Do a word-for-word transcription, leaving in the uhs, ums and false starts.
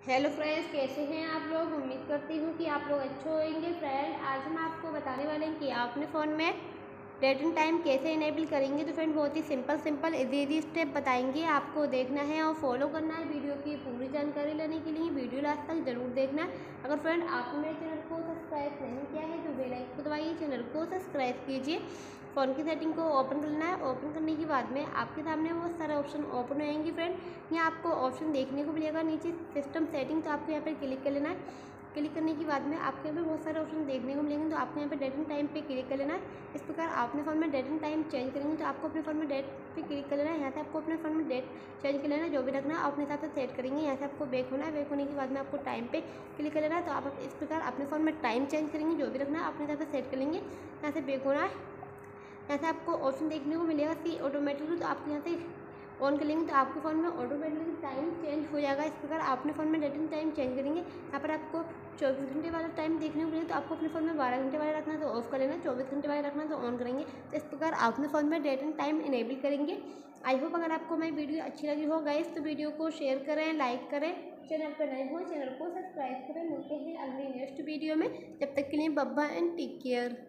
Hello friends, कैसे हैं आप लोग। उम्मीद करती हूँ कि आप लोग अच्छे होंगे। फ्रेंड, आज हम आपको बताने वाले हैं कि आप अपने फ़ोन में डेट एंड टाइम कैसे इनेबल करेंगे। तो फ्रेंड, बहुत ही simple simple easy easy step बताएंगे, आपको देखना है और फॉलो करना है। वीडियो की पूरी जानकारी लेने के लिए वीडियो लास्ट तक जरूर देखना है। अगर फ्रेंड आपने मेरे चैनल को सब्सक्राइब नहीं किया है तो बेल आइकन को दबाइए, चैनल को सब्सक्राइब कीजिए। फ़ोन की सेटिंग को ओपन करना है। ओपन करने के बाद में आपके सामने बहुत सारे ऑप्शन ओपन होंगे। फ्रेंड, यहाँ आपको ऑप्शन देखने को मिलेगा नीचे सिस्टम सेटिंग, तो आपको यहाँ पर क्लिक कर लेना है। क्लिक करने के बाद में आपके यहाँ पे बहुत सारे ऑप्शन देखने को मिलेंगे, तो आपको यहाँ पे डेट एंड टाइम पे क्लिक कर लेना है। इस प्रकार आप अपने फ़ोन में डेट एंड टाइम चेंज करेंगे तो आपको अपने फ़ोन में डेट पे क्लिक कर लेना है। यहाँ से आपको अपने फ़ोन में डेट चेंज कर लेना है, जो भी रखना है आप अपने हिसाब से सेट करेंगे। यहाँ से आपको बैक होना है। बैक होने के बाद में आपको टाइम पे क्लिक कर लेना है। तो आप इस प्रकार अपने फ़ोन में टाइम चेंज करेंगे, जो भी रखना है अपने हिसाब से सेट कर लेंगे। यहाँ से बैक होना है। यहाँ से आपको ऑप्शन देखने को मिलेगा सी ऑटोमेटिकली, तो आप यहाँ से ऑन कर लेंगे तो आपके फ़ोन में ऑटोमेटिकली टाइम चेंज हो जाएगा। इस प्रकार आप अपने फ़ोन में डेट एंड टाइम चेंज करेंगे। यहाँ पर आपको चौबीस घंटे वाला टाइम देखने को मिलेगा, तो आपको अपने फ़ोन में बारह घंटे वाला रखना है तो ऑफ कर लेना, चौबीस घंटे वाला रखना है तो ऑन करेंगे। तो इस प्रकार आप अपने फ़ोन में डेट एंड टाइम इनेबल करेंगे। आई होप अगर आपको मेरी वीडियो अच्छी लगी हो गाइस तो वीडियो को शेयर करें, लाइक करें। चैनल पर नए हो चैनल को सब्सक्राइब करें। मिलते हैं अगली नेक्स्ट वीडियो में। जब तक के लिए बब्बा एंड टेक केयर।